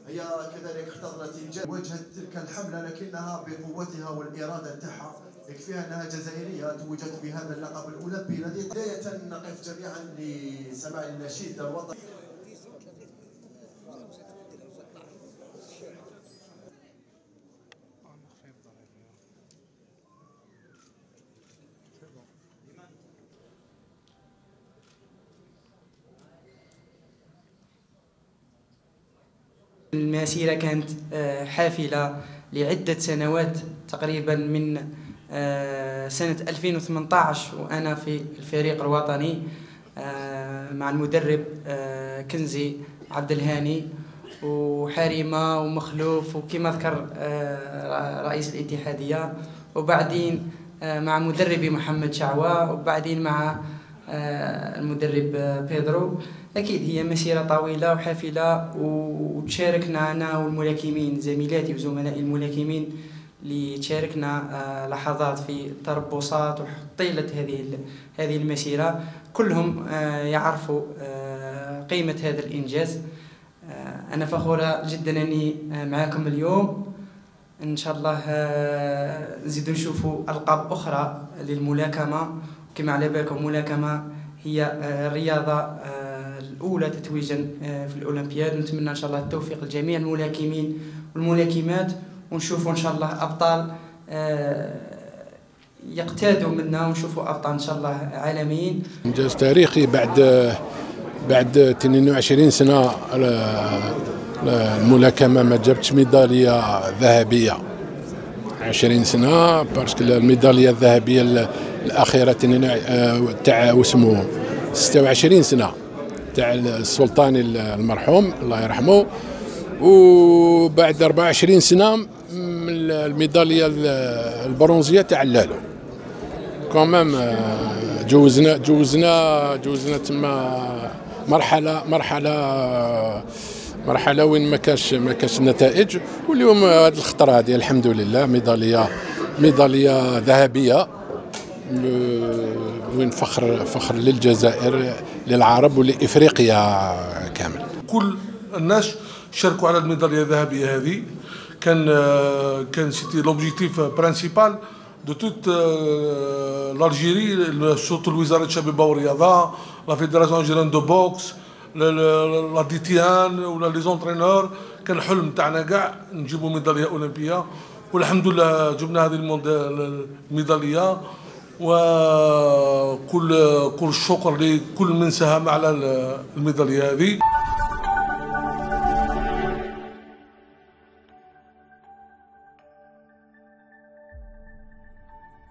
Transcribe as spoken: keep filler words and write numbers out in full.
هي كذلك احتضنت الجيش واجهت تلك الحمله، لكنها بقوتها والاراده تاعها يكفيها انها جزائريه توجت بهذا اللقب الاولمبي الذي بدايه نقف جميعا لسماع النشيد الوطني. المسيرة كانت حافلة لعدة سنوات، تقريبا من سنة ألفين وثمانية عشر وأنا في الفريق الوطني مع المدرب كنزي عبد الهاني وحريمة ومخلوف وكما ذكر رئيس الاتحادية، وبعدين مع مدربي محمد شعوة، وبعدين مع المدرب بيدرو. أكيد هي مسيرة طويلة وحافلة، وتشاركنا أنا والملاكمين زميلاتي وزملائي الملاكمين اللي تشاركنا لحظات في التربصات وطيلة هذه هذه المسيرة، كلهم يعرفوا قيمة هذا الإنجاز. أنا فخورة جدا أني معكم اليوم، إن شاء الله نزيدوا نشوفوا ألقاب أخرى للملاكمة. كما على بالكم الملاكمة هي الرياضة الأولى تتويجا في الأولمبياد، ونتمنى إن شاء الله التوفيق لجميع الملاكمين والملاكمات، ونشوفوا إن شاء الله أبطال يقتادوا منا، ونشوفوا أبطال إن شاء الله عالميين. إنجاز تاريخي بعد بعد اثنين وعشرين سنة الملاكمة ما جابتش ميدالية ذهبية. عشرين سنة باسكو الميدالية الذهبية الأخيرة تاع واسمه ستة وعشرين سنة تاع السلطاني المرحوم الله يرحمه، وبعد أربعة وعشرين سنة الميدالية البرونزية تاع اللالو. كمان جوزنا جوزنا جوزنا تما مرحلة مرحلة مرحلة وين ما كاش ما كاش نتائج، واليوم هذه الخطرة هذه الحمد لله ميدالية ميدالية ذهبية، وين فخر فخر للجزائر للعرب ولإفريقيا كامل. كل الناس شاركوا على الميدالية الذهبية هذه. كان كان سيتي لوبجيكتيف برانسيبال دو توت لالجيري، سورتو الوزارة الشباب والرياضة، لا فيدراسيون جيران دو بوكس، لا ديتيان ولا لي زونترينور. كان الحلم تاعنا كاع نجيبوا ميدالية أولمبية، والحمد لله جبنا هذه الميدالية. وكل كل الشكر لكل من ساهم على الميدالية هذه.